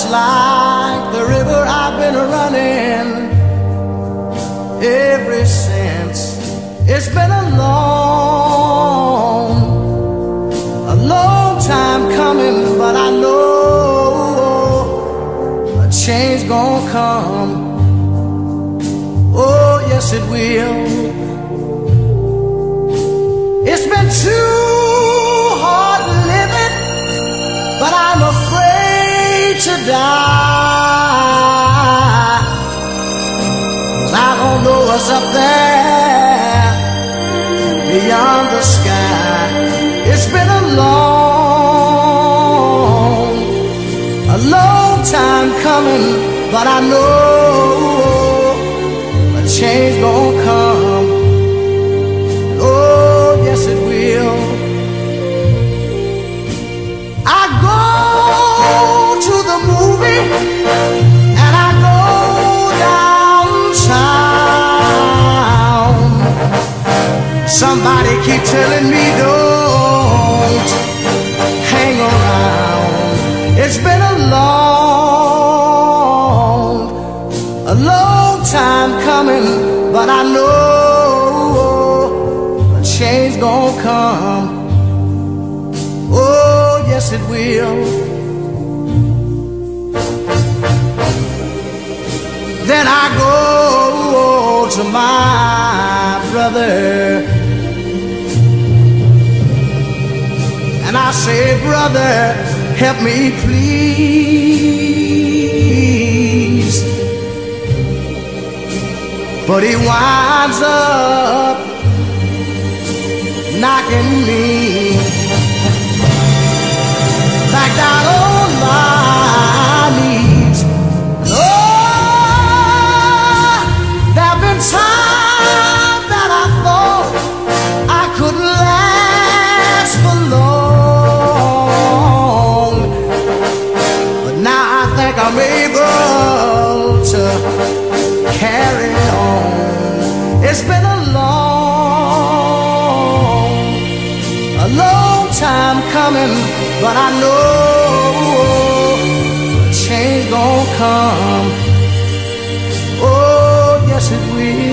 like the river I've been running ever since. It's been a long time coming, but I know a change gonna come. Oh, yes it will. It's been too hard living, but I'm afraid to die. 'Cause I don't know what's up there beyond the sky. It's been a long time coming, but I know a change gonna come. Oh, yes it will. I go to the movie and I go downtown. Somebody keep telling me don't hang around. It's been a long time coming, but I know a change gonna come. Oh, yes it will. Then I go to my brother and I say, brother, help me please. But he winds up knocking me back down on my knees. Oh, there've been times that I thought I couldn't last for long, but now I think I'm able to carry on. It's been a long time coming, but I know a change gonna come. Oh, yes it will.